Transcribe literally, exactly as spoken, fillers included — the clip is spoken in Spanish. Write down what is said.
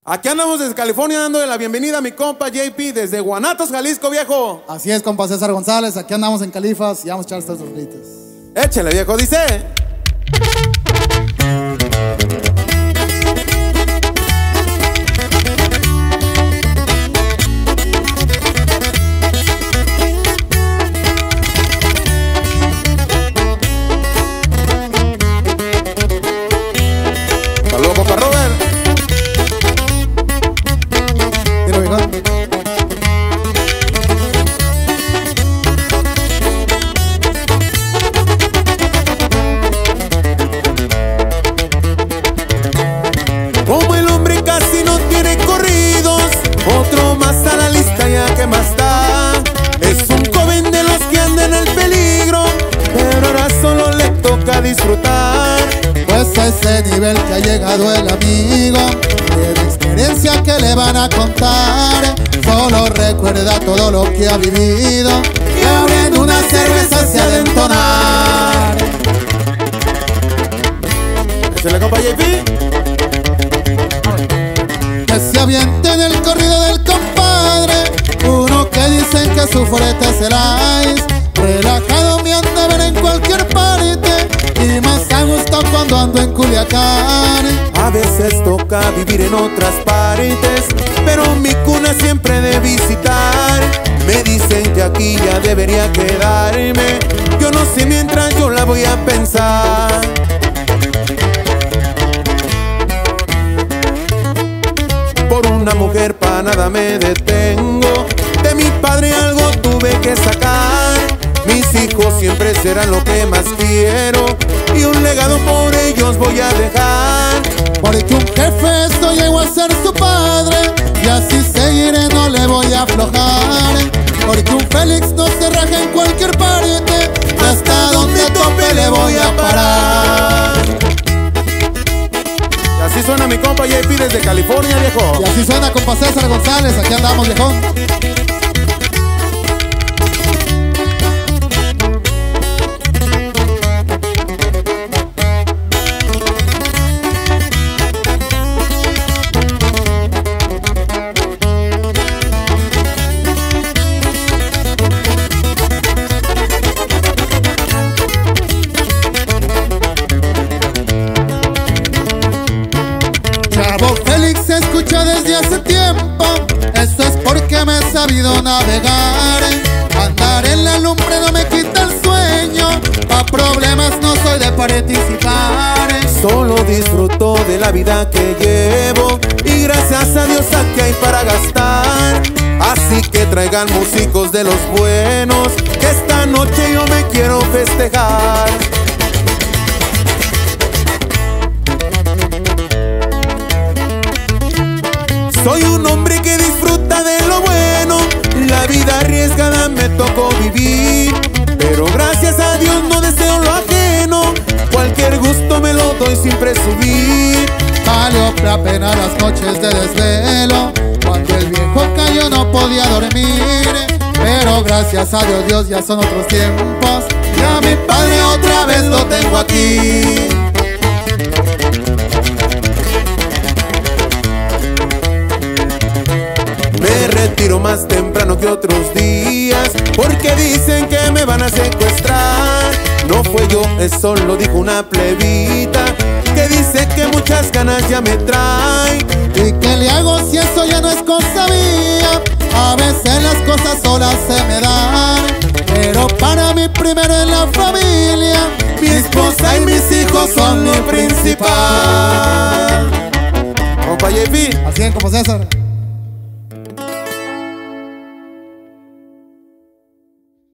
Aquí andamos desde California dándole la bienvenida a mi compa J P desde Guanatos, Jalisco, viejo. Así es, compa César González, aquí andamos en Califas y vamos a echar estas dos gritas. Échale, viejo, dice. Saludos, compa Robert. Tiro, viejo. Como el hombre casi no tiene corridos, otro más a la lista ya que más da. Es un joven de los que andan en el peligro, pero ahora solo le toca disfrutar. Pues a ese nivel que ha llegado el amigo, de la experiencia que le van a contar, solo recuerda todo lo que ha vivido y abriendo una cerveza se ha de entonar. Échale, compa J P. Que se avienten el corrido del compadre, uno que dicen que su fuerte es el ice. Relajado me han de ver en cualquier parte y más a gusto cuando ando en Culiacán. A veces toca vivir en otras partes, pero mi cuna siempre de visitar. Me dicen que aquí ya debería quedarme, yo no sé mientras yo la voy a pensar. Por una mujer pa' nada me detengo, de mi padre algo tuve que sacar. Mis hijos siempre serán lo que más quiero y un legado por ellos voy a dejar. Porque un jefe esto llegó a ser su padre y así seguiré, no le voy a aflojar. Porque un Félix no se raja en cualquier parte, hasta donde tope le voy a parar. Y así suena mi compa J P desde California, viejo. Y así suena, compa César González, aquí andamos, viejón. Chavo Félix se escucha desde hace tiempo, eso es porque me he sabido navegar. Andar en la lumbre no me quita el sueño, pa' problemas no soy de participar. Solo disfruto de la vida que llevo y gracias a Dios aquí hay para gastar. Así que traigan músicos de los buenos, que esta noche yo me quiero festejar. Soy un hombre que disfruta de lo bueno, la vida arriesgada me tocó vivir, pero gracias a Dios no deseo lo ajeno, cualquier gusto me lo doy sin presumir. Valió la pena las noches de desvelo, cuando el viejo cayó no podía dormir, pero gracias a Dios, Dios ya son otros tiempos, y a mi padre otra vez lo tengo aquí. Me retiro más temprano que otros días, porque dicen que me van a secuestrar. No fue yo, eso lo dijo una plebita, que dice que muchas ganas ya me trae. ¿Y qué le hago si eso ya no es cosa mía? A veces las cosas solas se me dan, pero para mí primero es la familia, mi esposa y mis hijos son mi principal. Compa J P. Así es, como César.